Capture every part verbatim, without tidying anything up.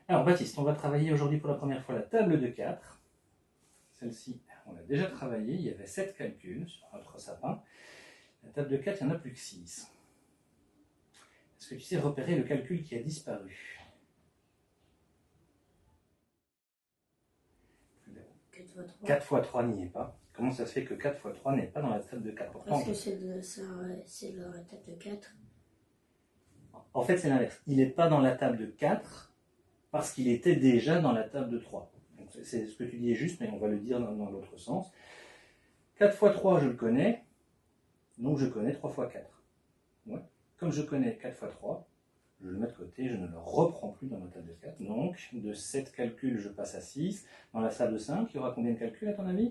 Alors Baptiste, on va travailler aujourd'hui pour la première fois la table de quatre. Celle-ci, on l'a déjà travaillée, il y avait sept calculs sur notre sapin. La table de quatre, il n'y en a plus que six. Est-ce que tu sais repérer le calcul qui a disparu? quatre fois trois n'y est pas. Comment ça se fait que quatre fois trois n'est pas dans la table de quatre? Parce que c'est dans la table de quatre. En fait, c'est l'inverse. Il n'est pas dans la table de quatre parce qu'il était déjà dans la table de trois. C'est ce que tu dis est juste, mais on va le dire dans, dans l'autre sens. quatre fois trois, je le connais, donc je connais trois fois quatre. Ouais. Comme je connais quatre fois trois, je le mets de côté, je ne le reprends plus dans ma table de quatre. Donc, de sept calculs, je passe à six. Dans la table de cinq, il y aura combien de calculs à ton avis?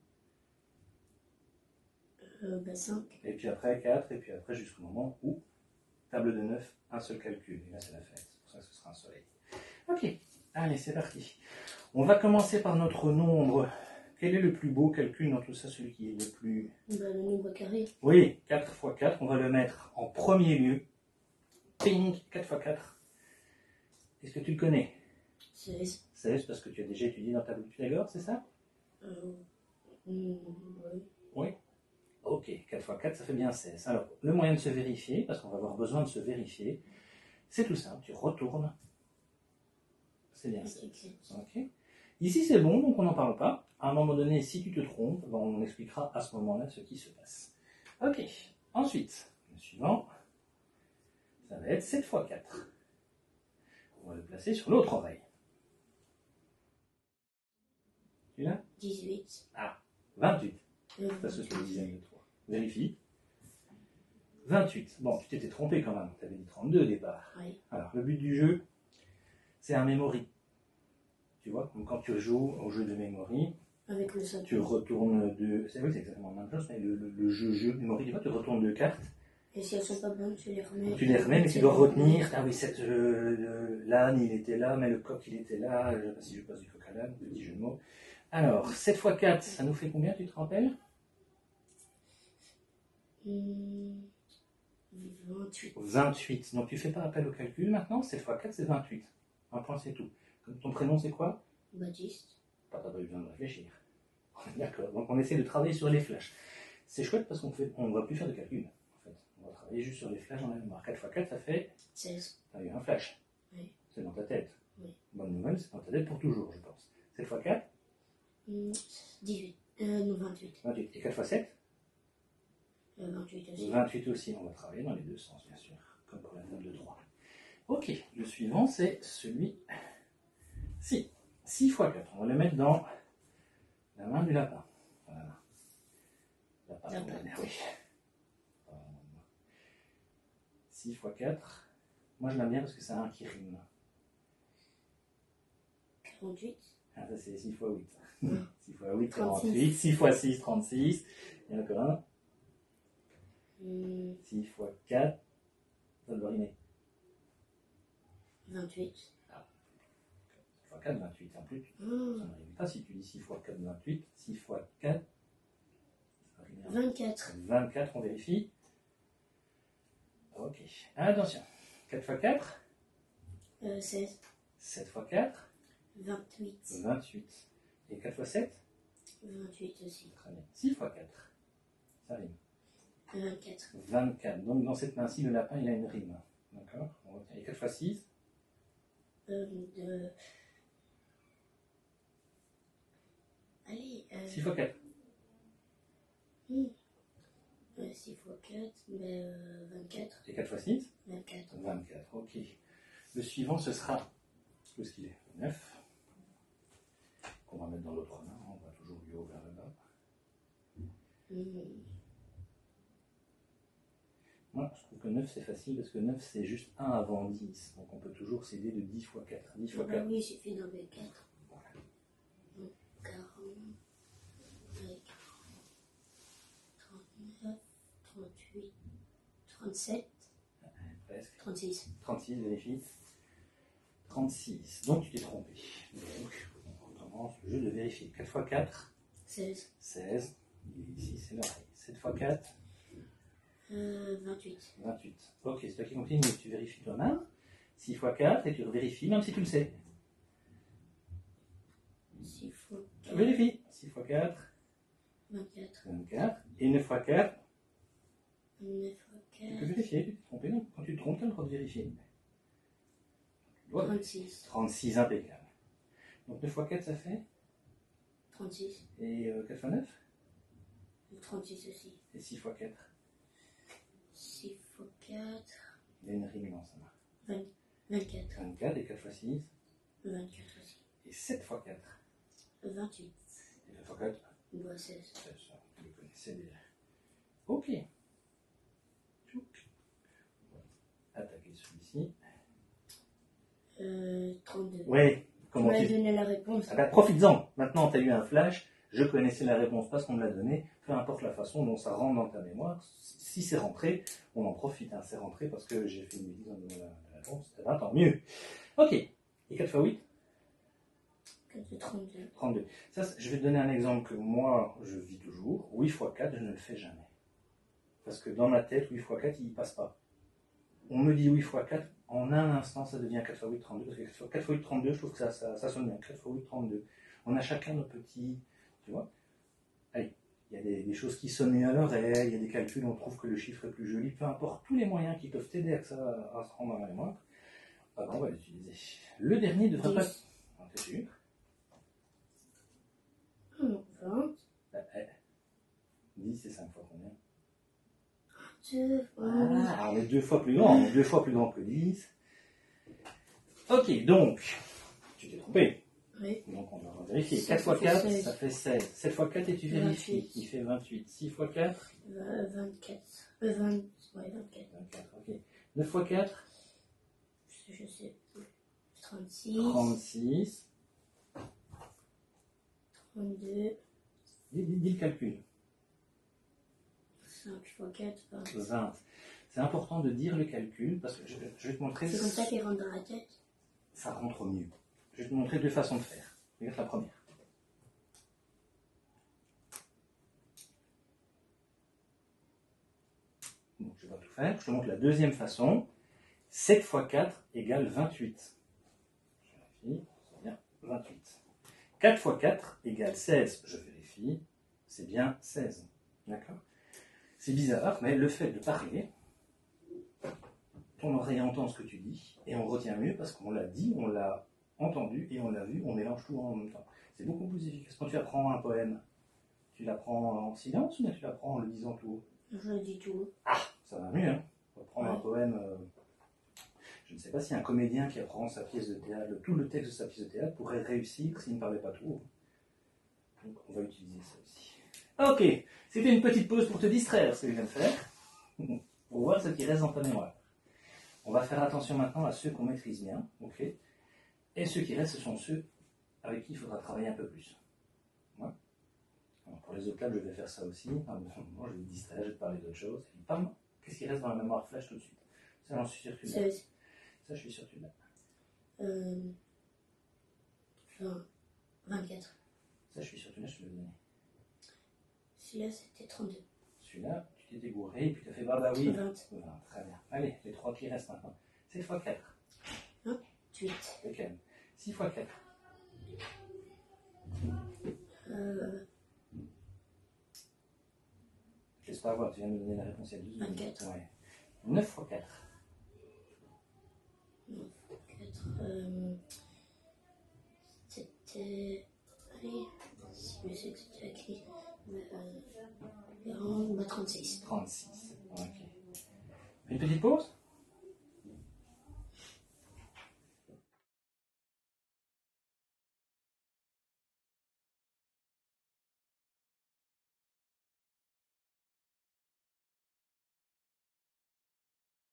euh, bah cinq. Et puis après quatre, et puis après jusqu'au moment où, table de neuf, un seul calcul. Et là, c'est la fête. C'est pour ça que ce sera un soleil. Ok, allez, c'est parti. On va commencer par notre nombre. Quel est le plus beau calcul dans tout ça, celui qui est le plus... Bah, le nombre carré. Oui, quatre fois quatre, on va le mettre en premier lieu. Ping, quatre fois quatre. Est-ce que tu le connais? seize. seize, parce que tu as déjà étudié dans ta table de Pythagore, c'est ça? Euh, oui. Oui. Ok, quatre fois quatre, ça fait bien seize. Alors, le moyen de se vérifier, parce qu'on va avoir besoin de se vérifier, c'est tout simple, tu retournes. C'est bien seize. Ok. Ici, c'est bon, donc on n'en parle pas. À un moment donné, si tu te trompes, ben on expliquera à ce moment-là ce qui se passe. Ok. Ensuite, le suivant, ça va être sept fois quatre. On va le placer sur l'autre oreille. Tu l'as? dix-huit. Ah, vingt-huit. Euh, Parce que c'est le dixième de trois. Vérifie. vingt-huit. Bon, tu t'étais trompé quand même. Tu avais dit trente-deux au départ. Oui. Alors, le but du jeu, c'est un memory. Tu vois, comme quand tu joues au jeu de memory, avec le sapin. tu retournes deux. C'est vrai, c'est exactement la même chose, mais le, le, le jeu, jeu memory, tu vois, tu retournes deux cartes. Et si elles sont pas bonnes, tu les remets. Tu les remets, mais tu dois retenir. Ah oui, cette, euh, l'âne, il était là, mais le coq, il était là. Je ne sais pas si je passe du coq à l'âne, petit jeu de mots. Alors, sept fois quatre, ça nous fait combien, tu te rappelles? Mmh, vingt-huit. vingt-huit. Donc tu fais pas appel au calcul maintenant, sept fois quatre, c'est vingt-huit. Un point, c'est tout. Ton prénom, c'est quoi? Baptiste. Pas pas besoin de réfléchir. D'accord, donc on essaie de travailler sur les flashs. C'est chouette parce qu'on fait, on va plus faire de calcul. En fait. On va travailler juste sur les flashs dans la mémoire. quatre fois quatre, ça fait seize. Tu as eu un flash. Oui. C'est dans ta tête. Oui. Bonne nouvelle, c'est dans ta tête pour toujours, je pense. sept fois quatre? Mmh, dix-huit. Euh, non, vingt-huit. vingt-huit. Et quatre fois sept? Euh, vingt-huit aussi. vingt-huit aussi. On va travailler dans les deux sens, bien sûr. Comme pour la table de trois. Ok, le suivant, c'est celui-ci. six fois quatre. On va le mettre dans la main du lapin. Voilà. Lapin. Lapin. Oui. six fois quatre. Moi, je l'aime bien parce que c'est un qui rime. quarante-huit. Ah, ça, c'est six fois huit. Ouais. six fois huit, trente-six. quarante-huit. six fois six, trente-six. Il y en a encore un. Mmh, six fois quatre. Ça doit rimer. vingt-huit. six fois quatre, vingt-huit. En plus, Mmh. ça ne rime pas si tu dis six fois quatre, vingt-huit. six fois quatre. Ça rime. vingt-quatre. vingt-quatre, on vérifie. Ok. Attention. quatre fois quatre. Euh, seize. sept fois quatre. vingt-huit. vingt-huit. Et quatre fois sept. vingt-huit aussi. Très bien. six fois quatre. Ça rime. vingt-quatre. vingt-quatre. Donc dans cette main-ci, le lapin, il a une rime. D'accord. On retient. Et quatre fois six. Euh, de... Allez. Euh... six fois quatre. Mmh. Euh, six fois quatre. Ben, euh, vingt-quatre. Et quatre fois six. vingt-quatre. vingt-quatre. Ok. Le suivant, ce sera. Où est-ce qu'il est? neuf. Qu'on va mettre dans l'autre main. On va toujours du haut vers le bas. Mmh. Moi, je trouve que neuf, c'est facile parce que neuf, c'est juste un avant dix. Donc on peut toujours s'aider de dix fois quatre. dix fois Ah bah quatre. oui, il suffit d'en mettre quatre. Donc, quarante, trente-neuf, trente-huit, trente-sept, Presque. trente-six. trente-six, vérifie. trente-six. Donc tu t'es trompé. Donc on recommence le jeu de vérifier. quatre fois quatre. seize. seize. Ici, c'est l'oreille. sept fois quatre. Euh, vingt-huit. vingt-huit. Ok, c'est toi qui continue. Tu vérifies toi-même. six fois quatre et tu revérifies, même si tu le sais. six fois quatre. Vérifie. six fois quatre, vingt-quatre. vingt-quatre. Et neuf fois quatre, neuf fois tu peux quatre. vérifier, tu t'es trompé. Non, quand tu te trompes, tu as le droit de vérifier. Voilà. trente-six. trente-six, impeccable. Donc neuf fois quatre, ça fait. trente-six. Et euh, quatre fois neuf. trente-six aussi. Et six fois quatre. six fois quatre. Il y a une rime dans ça. vingt-quatre. vingt-quatre et quatre fois six. vingt-quatre aussi. Et sept fois quatre. vingt-huit. Et sept fois quatre. Bah, seize. C'est ça, vous le connaissez déjà. Ok. Tchouk. On va attaquer celui-ci. Euh, trente-deux. Ouais. Tu Comment m'as tu... donné la réponse. Ah bah, profites-en. Maintenant, tu as eu un flash. Je connaissais la réponse parce qu'on me l'a donnée. Peu importe la façon dont ça rentre dans ta mémoire. Si c'est rentré, on en profite. Hein. C'est rentré parce que j'ai fait une bêtise en donnant la, la réponse. Eh ben, tant mieux. Ok. Et quatre fois huit? trente-deux. trente-deux. Ça, je vais te donner un exemple que moi, je vis toujours. huit fois quatre, je ne le fais jamais. Parce que dans ma tête, huit fois quatre, il ne passe pas. On me dit huit fois quatre, en un instant, ça devient quatre fois huit, trente-deux. Parce que quatre fois huit, trente-deux, je trouve que ça, ça, ça sonne bien. quatre fois huit, trente-deux. On a chacun nos petits... Tu vois? Allez, il y a des, des choses qui sonnent à l'oreille, il y a des calculs, on trouve que le chiffre est plus joli. Peu importe, tous les moyens qui peuvent t'aider à, ça, à se rendre dans la mémoire. Ah ben, on va l'utiliser. Le dernier devrait pas... Ah, t'es sûr? vingt. dix, c'est cinq fois combien? deux. Ah, on est deux fois plus grand, on est deux fois plus grand que dix. Ok, donc, tu t'es trompé. Oui. Donc on va vérifier. Ça, quatre fois ça fait quatre, seize. ça fait seize. sept fois quatre et tu vérifies. vingt-huit. Il fait vingt-huit. six fois quatre, vingt-quatre. Euh, vingt. Ouais, vingt-quatre. vingt-quatre. Ok. neuf fois quatre, Je sais plus. trente-six. trente-six. trente-deux. Dis, dis, dis le calcul. cinq fois quatre. vingt. vingt. C'est important de dire le calcul parce que je, je vais te montrer. C'est comme ça qu'il rentre dans la tête. Ça rentre mieux. Je vais te montrer deux façons de faire. Regarde la première. Donc je vais pas tout faire. Je te montre la deuxième façon. sept fois quatre égale vingt-huit. Je vérifie, c'est bien vingt-huit. quatre fois quatre égale seize. Je vérifie, c'est bien seize. D'accord? C'est bizarre, mais le fait de parler, ton oreille entend ce que tu dis, et on retient mieux parce qu'on l'a dit, on l'a entendu et on l'a vu, on mélange tout en même temps. C'est beaucoup plus efficace. Quand tu apprends un poème, tu l'apprends en silence ou bien tu l'apprends en le disant tout haut? Je dis tout. Ah, ça va mieux, hein. Apprendre Ouais. un poème, euh, je ne sais pas si un comédien qui apprend sa pièce de théâtre, tout le texte de sa pièce de théâtre pourrait réussir s'il ne parlait pas tout haut. Donc on va utiliser ça aussi. Ok, c'était une petite pause pour te distraire, ce que je viens de faire, pour voir ce qui reste dans ta mémoire. On va faire attention maintenant à ceux qu'on maîtrise bien, ok? Et ceux qui restent, ce sont ceux avec qui il faudra travailler un peu plus. Ouais. Alors, pour les autres tables, je vais faire ça aussi. Moi, je vais te distraire, je vais te parler d'autre chose. Et pam, qu'est-ce qui reste dans la mémoire flash tout de suite? Ça, j'en suis sûr que tu l'as. seize. Ça, je suis sûr que tu l'as. Euh, vingt. vingt-quatre. Ça, je suis sûr que tu l'as, je te l'ai donné. Celui-là, c'était trente-deux. Celui-là, tu t'es dégouré et puis tu as fait bah bah oui. vingt. vingt, très bien. Allez, les trois qui restent maintenant. sept fois quatre. huit. Lequel? six fois quatre. Euh, Je laisse pas voir, tu viens de me donner la réponse il y a deux secondes. vingt-quatre. Ouais. neuf fois quatre. quatre. Euh, c'était. Allez, si je sais que c'était écrit. Euh, quarante, bah, trente-six. trente-six. Ok. Une petite pause?